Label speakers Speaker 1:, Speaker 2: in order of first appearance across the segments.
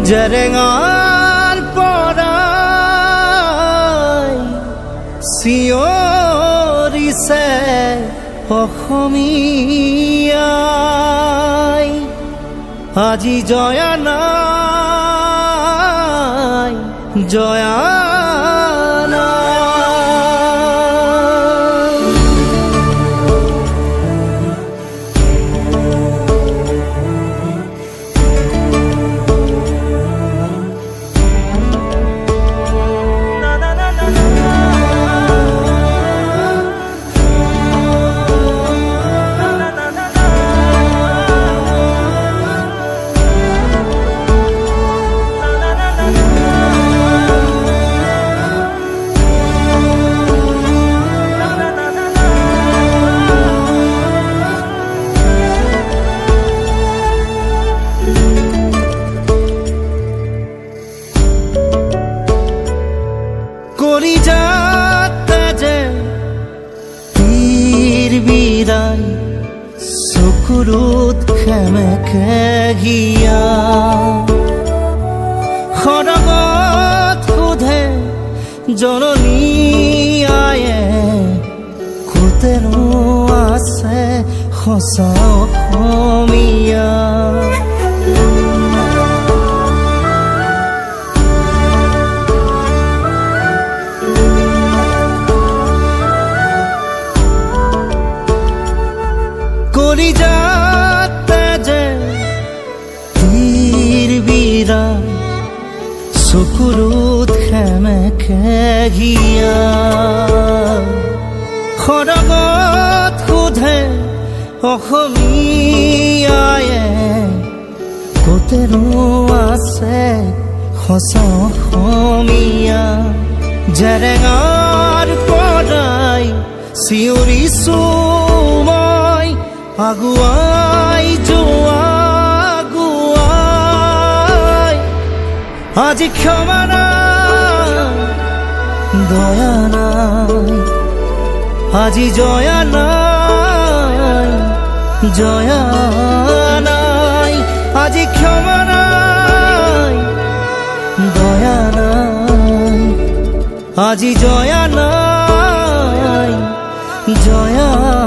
Speaker 1: জেৰেঙাৰ পৰাই চিঞৰিছে অসমীয়াই। আজি জয়া নাই, জয়া চকুৰত খেমেকে গিয়া খৰগত সোধে জননী আয়ে কোতেনো আছে সঁচা অসমীয়া। চকুৰত খেমেকে গিয়া খৰগত সোধে অসমীয়ায়ে কোতেনো আছে সঁচা অসমীয়া। জেৰেঙাৰ পৰাই চিঞৰিছো মই আগুৱাই যোৱা আজি ক্ষমা নাই, দয়া নাই, আজি জয়া নাই, জয়া নাই, আজি ক্ষমা নাই, দয়া নাই, আজি জয়া নাই, জয়া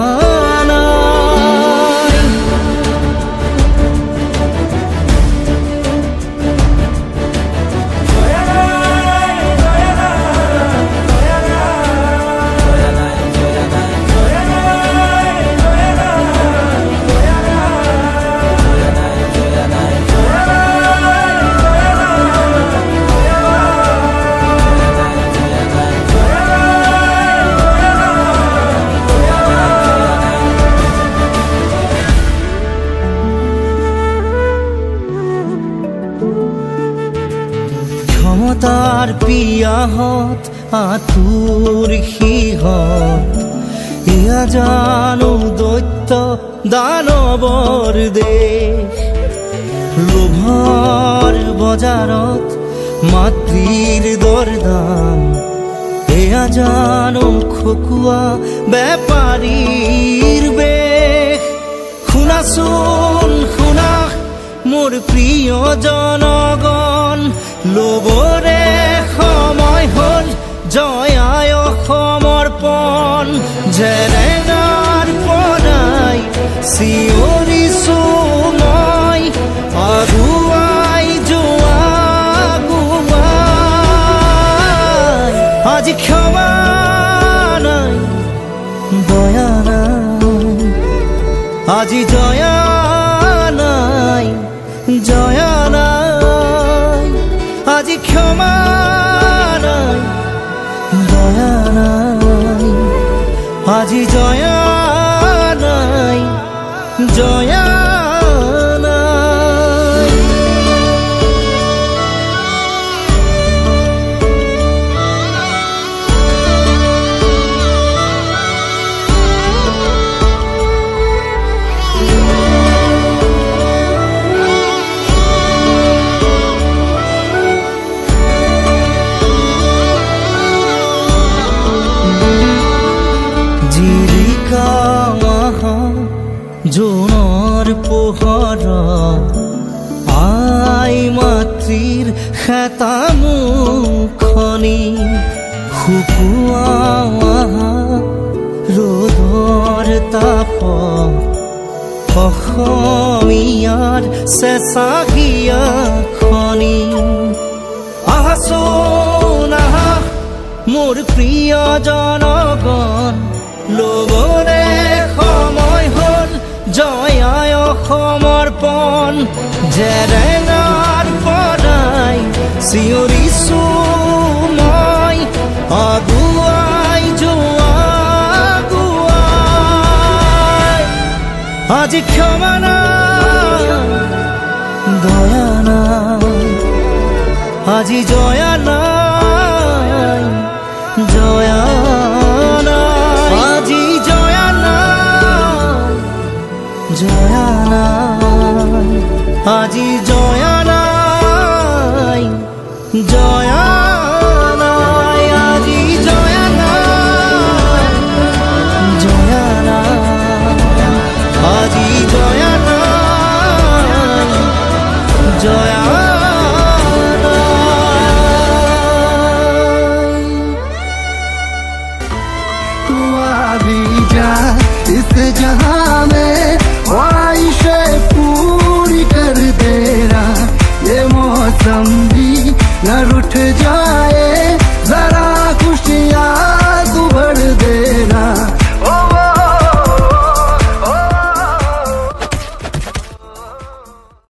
Speaker 1: ক্ষমতাৰ পিয়াহত আঁতুৰ সিহঁত এয়া জানো দৈত্য দানৱৰ দেশ। লোভৰ বজাৰত মাতৃৰ দৰদাম এয়া জানো খকুৱা বেপাৰীৰ বেশ। শুনাচোন শুনা মোৰ প্ৰিয় জনগণ, লোভৰে সময় হ'ল জয়াই সমৰ্পণ। জেৰেঙাৰ পৰাই চিঞৰিছো মই আগুৱাই যোৱা গুৱাই। আজি ক্ষমা নাই, দয়া নাই, আজি জয়া নাই, জয়া নাই, আজি ক্ষমা নাই, দয়া নাই, আজি জয়া নাই, জয়া জোনৰ পোহৰত আই মাতৃৰ খেতা মুখনি শুকুৱা ৰ'দৰ তাপত অসমীয়াৰ চেঁচা হিয়াখনি আহচোন আহা মোৰ প্ৰিয় জনগণ ল'বলে সময় হ'ল জয় আই সমৰ্পণ জেৰেঙাৰ পৰাই চিঞৰিছো মই আগুৱাই যোৱা আগুৱাই আজি ক্ষমা নাই দয়া নাই আজি জয়া নাই জয়া নাই আজি জয়া নাই জয়া নাই আজি জয়া নাই জয়া নাই আজি জয়া নাই জয়া নাই আজি জয়া নাই জয়া
Speaker 2: इस जहां में ख्वाहिशें पूरी कर देना ये मौसम भी न रुठ जाए जरा खुशियाँ